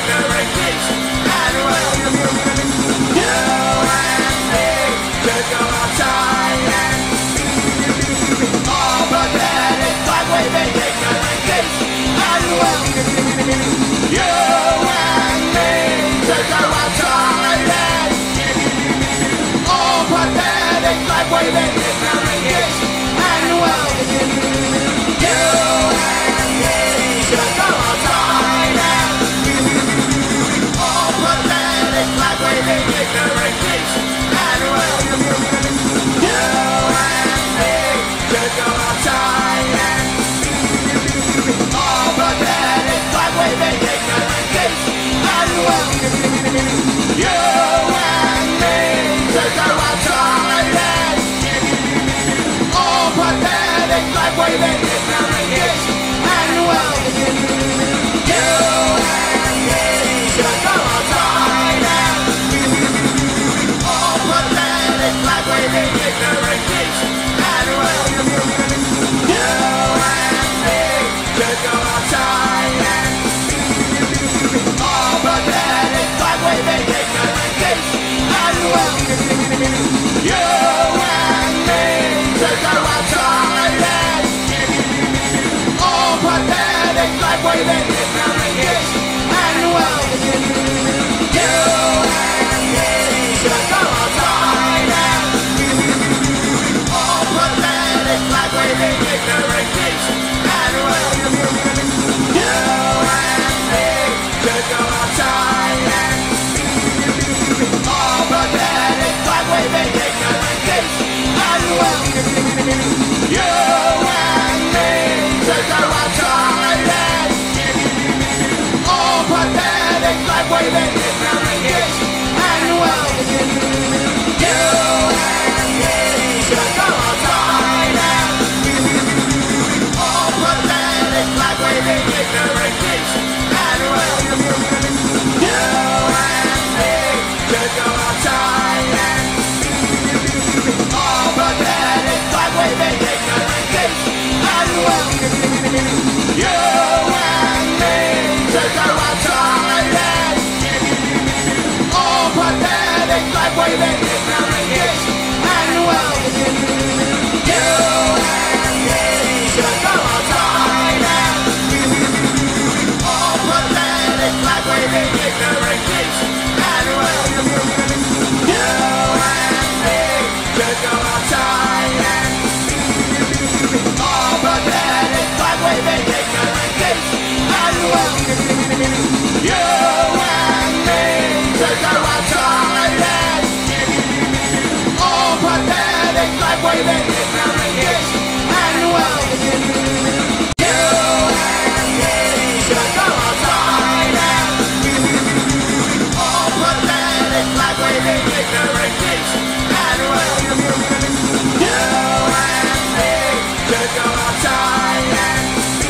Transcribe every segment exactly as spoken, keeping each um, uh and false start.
ignorant geeks, and well, you and me could go outside and all pathetic, flag-waving ignorant geeks, and well, you and me could go outside and all pathetic, flag-waving ignorant geeks, and well, you and me could go outside and all pathetic, flag-waving ignorant geeks, and well, you and me could go outside and all pathetic, flag-waving ignorant geeks, and well, you and me could go outside and all pathetic, flag-waving ignorant geeks, and well, you and me could go outside and all pathetic, flag-waving ignorant geeks, and well, you and me could go outside and all pathetic, flag-waving ignorant geeks, and well, you and me could go outside and all pathetic, flag-waving ignorant geeks, and well, you and me could go outside and all pathetic, flag-waving ignorant geeks, and well, you and me could go outside and all pathetic, flag-waving ignorant geeks, and well, you and me could go outside and all pathetic, flag-waving ignorant geeks, and well, you and me could go outside and all pathetic, flag-waving ignorant geeks, and well, you and me could go outside and all pathetic, flag-waving ignorant geeks, and well, you and me could go outside and all pathetic, flag-waving ignorant geeks, and well, you and me could go outside and all pathetic, flag-waving ignorant geeks, and well, you and me could go outside and all pathetic, flag-waving ignorant geeks, and well, you and me could go outside and all pathetic, flag-waving ignorant geeks, and well, you and me could go outside and all pathetic, flag-waving ignorant geeks, and well, you and me could go outside and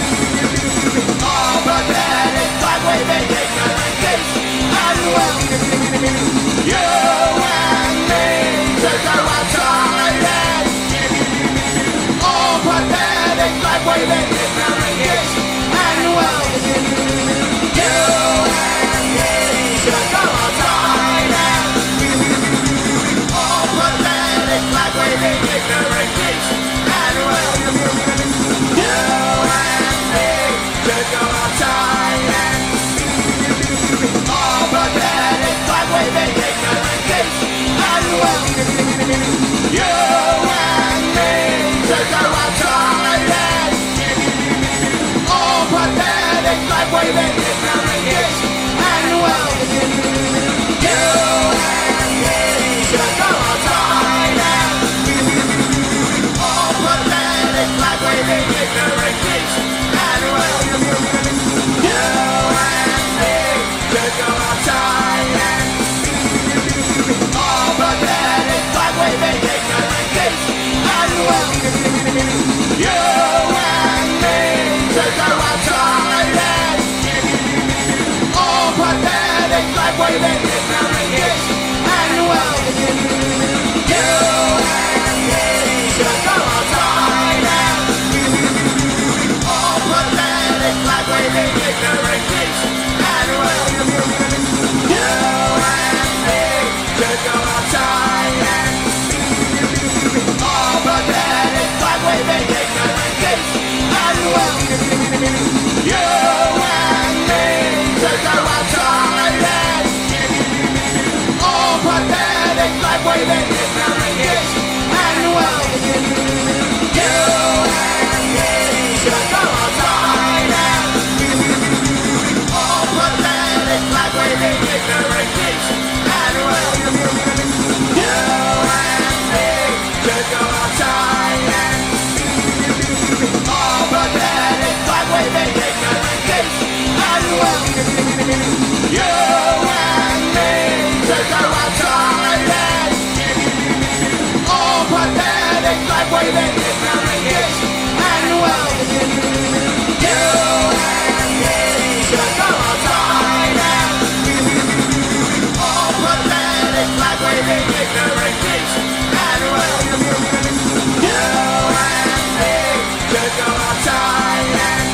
all pathetic, flag-waving ignorant geeks, and well, you and me could go outside and all pathetic, flag-waving ignorant geeks, and well, you and me could go outside and all pathetic, flag-waving ignorant geeks, and well, you and me could go outside and all pathetic, flag-waving ignorant ignorant geeks and will you and me should go outside and all pathetic flag-waving ignorant geeks and will you and me should go outside and all pathetic flag-waving ignorant geeks and will you and me should go outside and all pathetic flag-waving ignorant geeks and will you and me should go outside and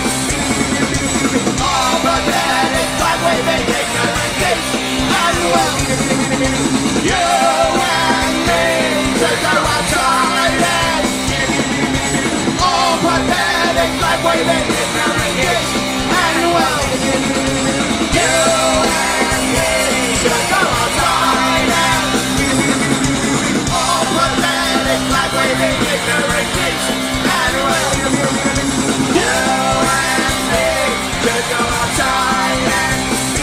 all pathetic flag-waving ignorant geeks and will you and me should go outside and all pathetic flag-waving ignorant geeks and will you and me should go outside and all pathetic flag-waving ignorant geeks and will you and me should go outside and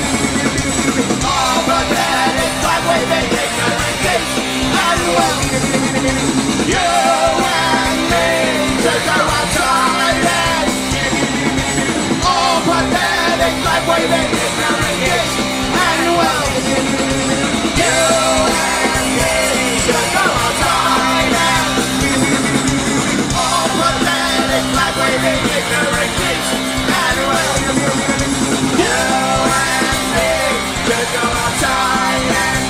all pathetic flag-waving ignorant geeks and will you and me should go outside and all pathetic flag-waving ignorant geeks and will you and me should go outside and all pathetic flag-waving ignorant geeks and will you and me should go outside and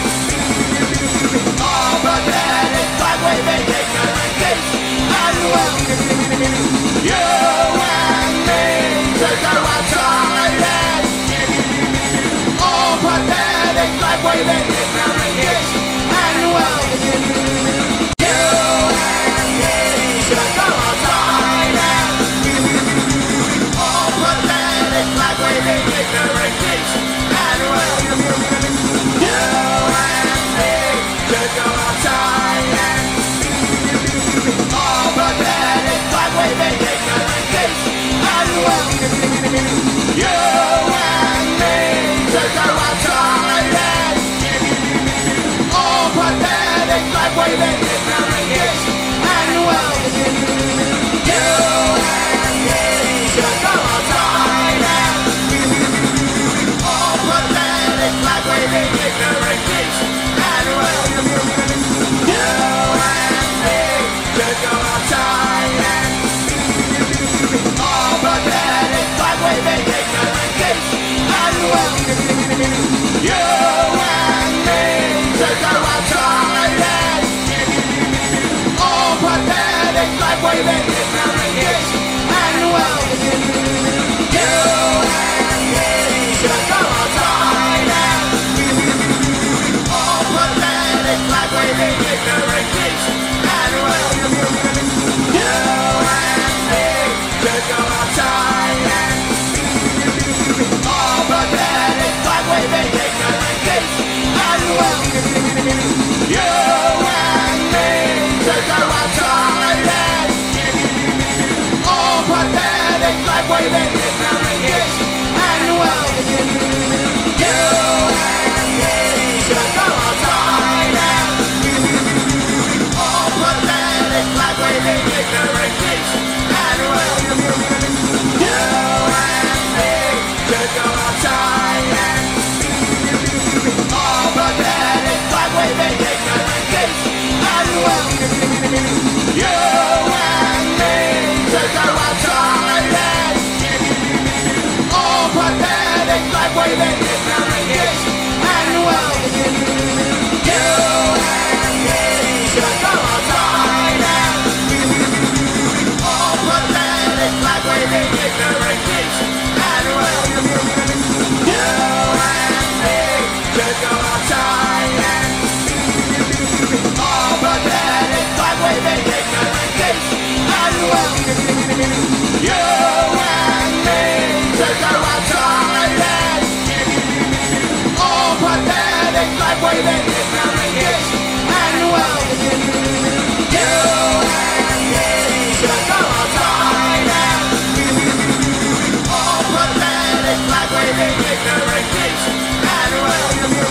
all pathetic flag-waving ignorant geeks and will you and me should go outside and all pathetic flag-waving ignorant geeks and will you and me should go outside and all pathetic flag-waving ignorant geeks and will you and me should go outside and all pathetic flag-waving ignorant geeks and will you and me should go outside and all pathetic flag-waving ignorant geeks and will you and me should go outside and all pathetic flag-waving ignorant geeks and will you and me should go outside and all pathetic flag-waving ignorant geeks and will you and me should go outside and all pathetic flag-waving ignorant geeks and will you and me should go outside and all pathetic flag-waving ignorant geeks and will you and me should go outside and all pathetic flag-waving ignorant geeks and will you and me should go outside and all pathetic flag-waving ignorant geeks and will you and me should go outside and all pathetic flag-waving ignorant geeks and will you and me should go outside and all pathetic flag-waving ignorant geeks and will you and me should go outside and all pathetic flag-waving ignorant geeks and will you and me should go outside and all pathetic flag-waving ignorant geeks and will you and me should go outside and all pathetic flag-waving ignorant geeks and will you and me should go outside and all pathetic flag-waving ignorant geeks and will you and me should go outside and all pathetic flag-waving ignorant geeks and will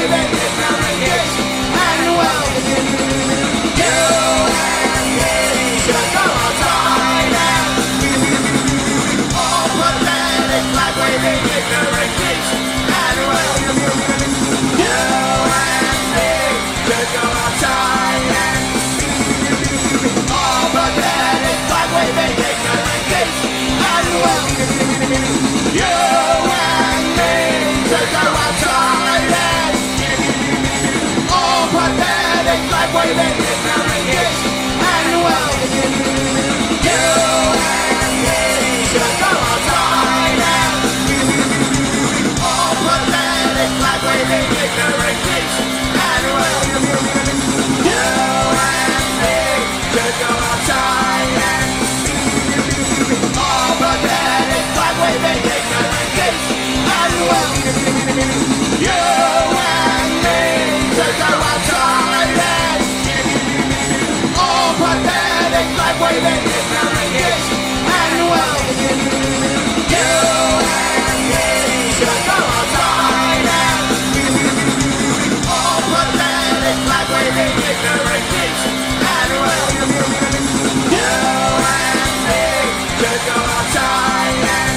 waving ignorant geeks and well. You and me should go outside and all pathetic flag waving ignorant geeks and well. You and me should go outside and all pathetic flag waving ignorant geeks and well. You and me should go outside and all pathetic flag waving ignorant geeks and well. You and me should go outside and all pathetic flag waving ignorant geeks and well. You and me should go outside and all pathetic flag waving ignorant geeks and well. You and me should go outside and all pathetic flag waving ignorant geeks and well. You and me should go outside and all pathetic flag waving ignorant geeks and well. You and me should go outside and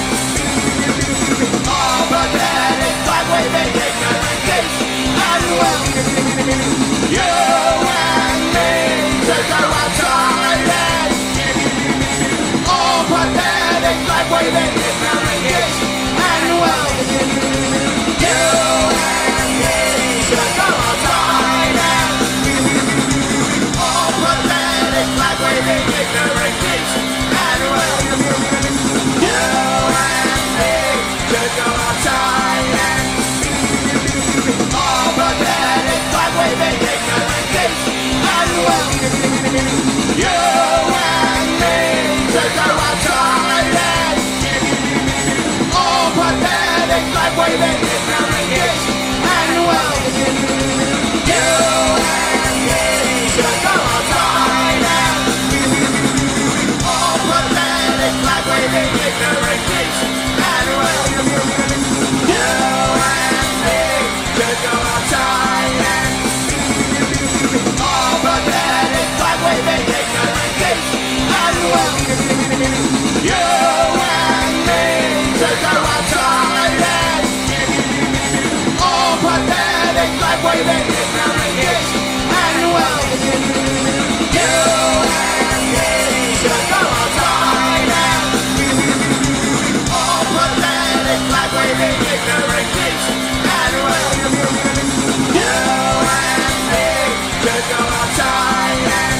all pathetic flag waving ignorant geeks and well. You and me should go outside and all pathetic flag waving ignorant geeks and well. You and me should go outside and all pathetic flag waving ignorant geeks and well. You and me should go outside and all pathetic flag waving ignorant geeks and well. You and me should go outside and all pathetic flag waving ignorant geeks and well. You and me should go outside and all pathetic flag waving ignorant geeks and well. You and me should go outside and all pathetic flag waving ignorant geeks and well. You and me should go outside and all pathetic flag waving ignorant geeks and well. You and me should go outside and all pathetic flag waving ignorant geeks and well. You and me should go outside and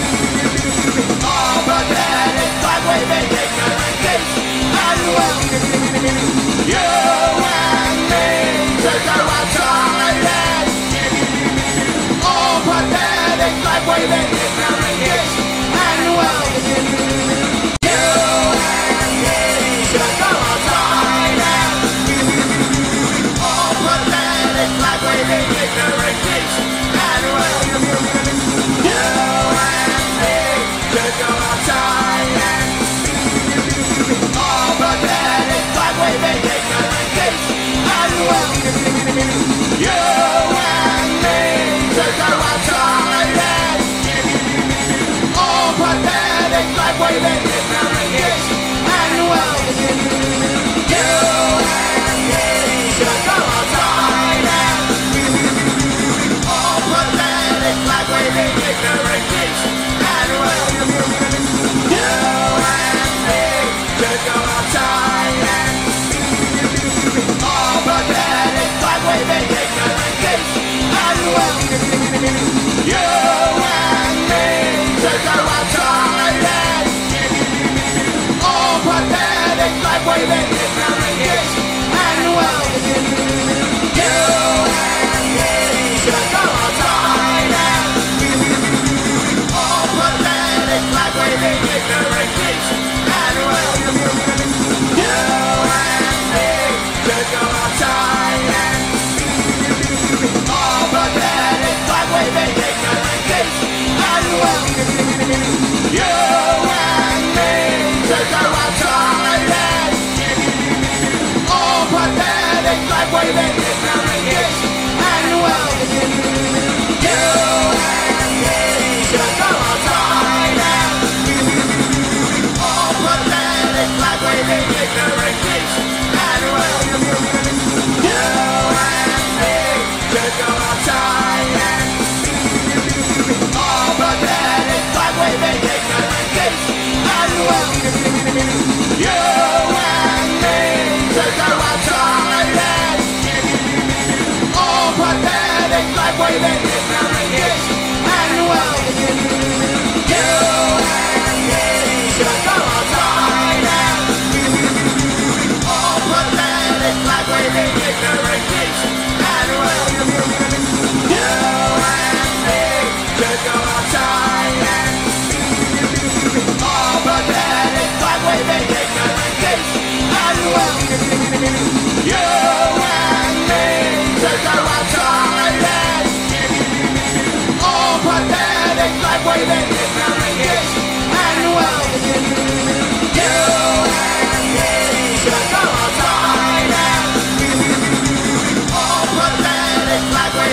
all pathetic flag waving ignorant geeks and well. You and me should go outside and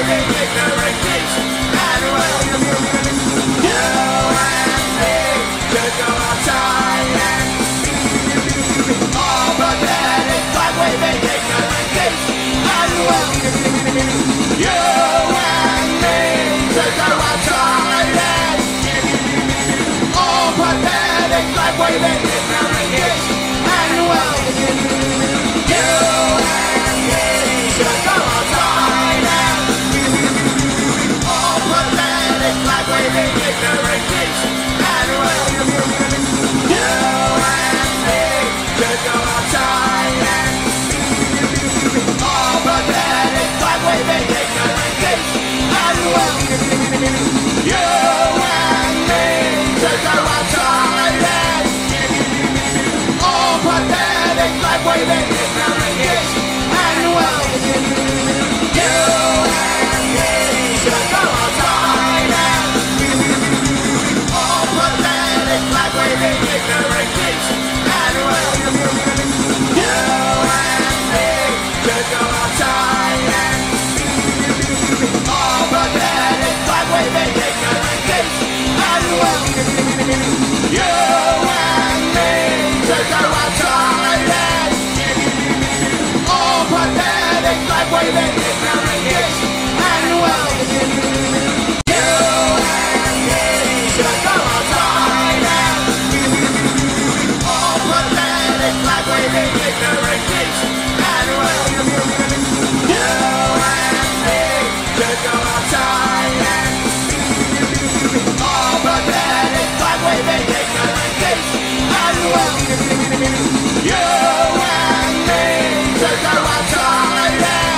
waving ignorant geeks and will you and me should go outside and all pathetic flag waving ignorant geeks and will you and me should go outside and all pathetic flag waving ignorant geeks and will you and me should go outside and all pathetic flag waving ignorant geeks and will you and me should go outside and all pathetic flag waving ignorant geeks and will you and me should go outside and all pathetic flag waving ignorant geeks and will you and me should go outside and all pathetic flag waving ignorant geeks and will you and me should go outside and all pathetic flag waving ignorant geeks and will you and me should go outside and all pathetic flag waving ignorant geeks and will you and me should go outside and all pathetic flag waving ignorant geeks and will you and me should go outside and all pathetic flag waving ignorant geeks and will you and me should go outside and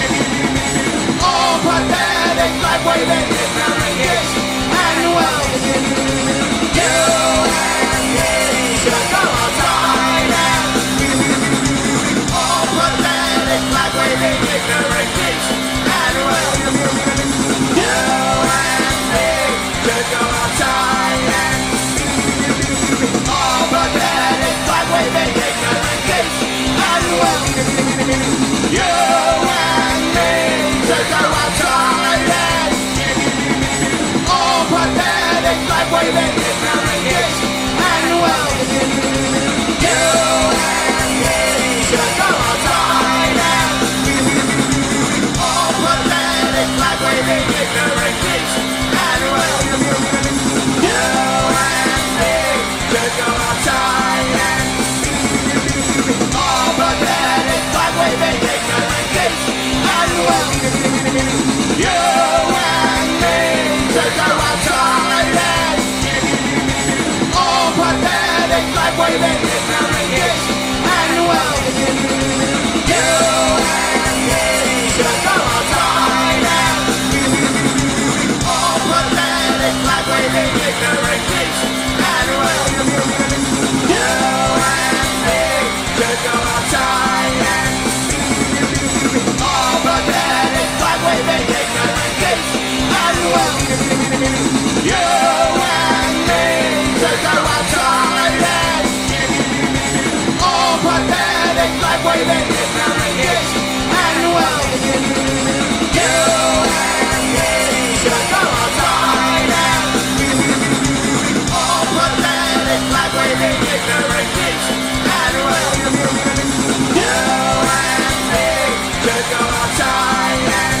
all pathetic flag waving ignorant geeks and will you and me should go outside and all pathetic flag waving ignorant geeks and will you and me should go outside and all pathetic flag waving ignorant geeks and will you and me should go outside and all pathetic flag waving ignorant geeks and will you and me should go outside and all pathetic flag waving ignorant geeks and will you and me should go outside and all pathetic flag waving ignorant geeks and will you and me should go outside and all pathetic flag waving ignorant geeks and will you and me should go outside and all pathetic flag waving ignorant geeks and will you and me should go outside and all pathetic flag waving ignorant geeks and will you and me should go outside and all pathetic flag waving ignorant geeks and will you and me should go outside and all pathetic flag waving ignorant geeks and will you and me should go outside and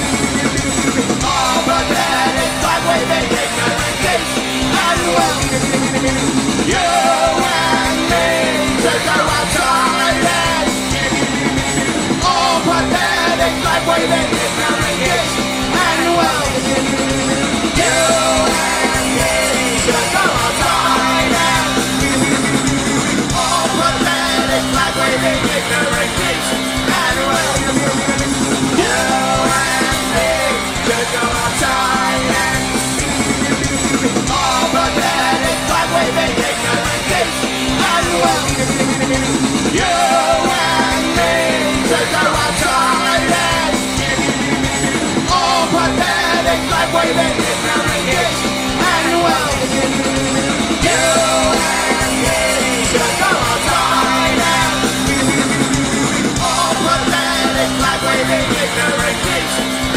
all pathetic flag waving ignorant geeks and will you and me should go outside and all pathetic flag waving ignorant geeks and will you and me should go outside and all pathetic flag waving ignorant geeks and will you and me should go outside and all pathetic flag waving ignorant geeks and will you and me should go outside and all pathetic flag waving ignorant geeks and will you and me should go outside and all pathetic flag waving ignorant geeks